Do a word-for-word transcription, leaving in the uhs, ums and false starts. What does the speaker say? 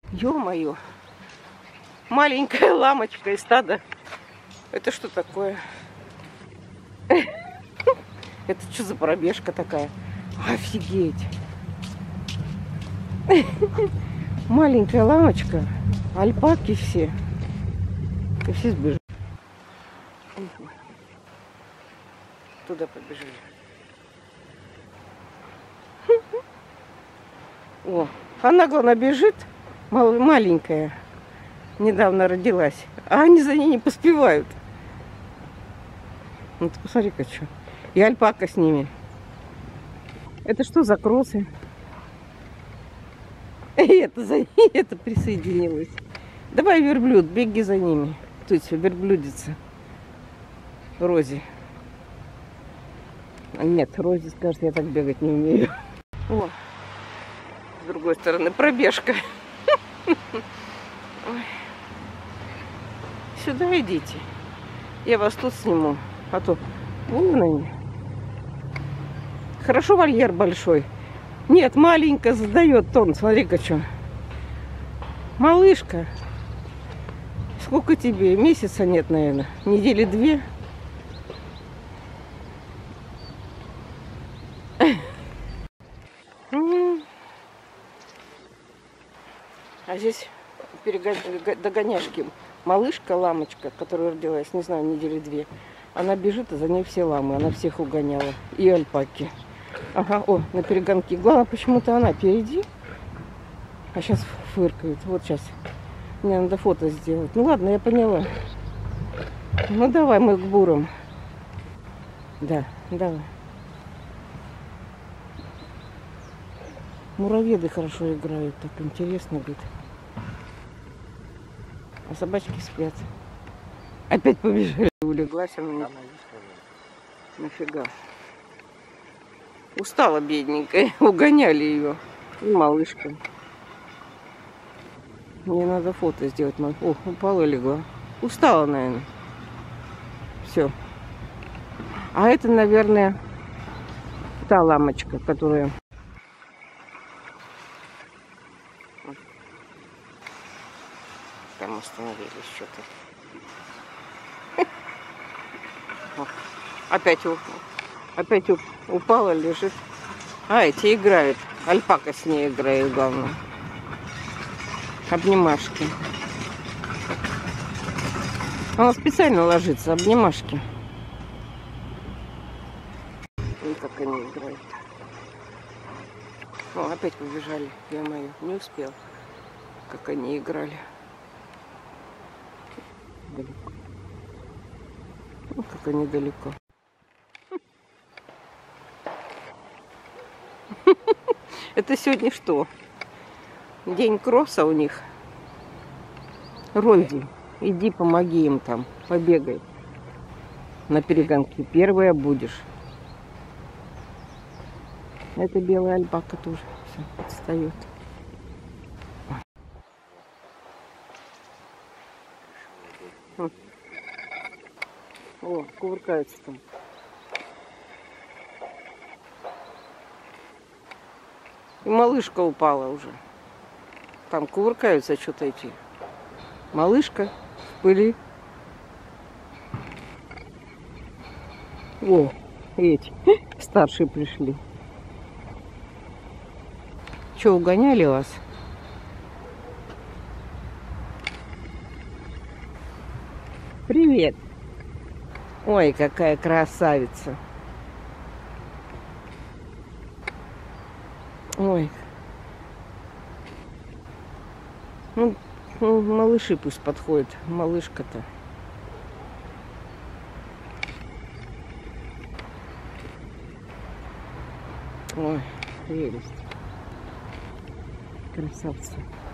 Ё-моё, маленькая ламочка из стада. Это что такое? Это что за пробежка такая? Офигеть! Маленькая ламочка, альпаки все. И все сбежали. Туда побежали. О, она, главное, бежит, мал маленькая, недавно родилась, а они за ней не поспевают. Ну ты посмотри-ка, что. И альпака с ними. Это что за кроссы? И это за ней, это присоединилось. Давай, верблюд, беги за ними. То есть верблюдица. Рози. А нет, Рози скажет, я так бегать не умею. О, с другой стороны, пробежка. Ой. Сюда идите. Я вас тут сниму. А то вон они. Хорошо, вольер большой. Нет, маленькая задает тон. Смотри-ка, что. Малышка. Сколько тебе? Месяца нет, наверное. Недели две. А здесь догоняшки. Малышка, ламочка, которая родилась, не знаю, недели две. Она бежит, а за ней все ламы. Она всех угоняла. И альпаки. Ага, о, на перегонке. Главное, почему-то она впереди. А сейчас фыркает. Вот сейчас. Мне надо фото сделать. Ну ладно, я поняла. Ну давай мы к бурам. Да, давай. Муравьеды хорошо играют. Так интересно, говорит. А собачки спят. Опять побежали. Улеглась она. Нафига. Устала бедненькая. Угоняли ее. И малышка. Мне надо фото сделать. О, упала и легла. Устала, наверное. Все. А это, наверное, та ламочка, которая... Там остановились что-то. Опять, опять упала, лежит. А, эти играют. Альпака с ней играет, главное. Обнимашки. Она специально ложится, обнимашки. И как они играют. О, опять побежали. Ё-моё, не успел. Как они играли. Далеко. Ну, как они далеко. Это сегодня что? День кросса у них. Рози, иди помоги им там, побегай. На перегонке первая будешь. Это белая альпака тоже все отстает. О, кувыркаются там. И малышка упала уже. Там кувыркаются что-то эти. Малышка в пыли. О, эти старшие пришли. Че, угоняли вас? Привет. Ой, какая красавица. Ой. Ну, ну, малыши пусть подходят. Малышка-то. Ой, прелесть. Красавцы.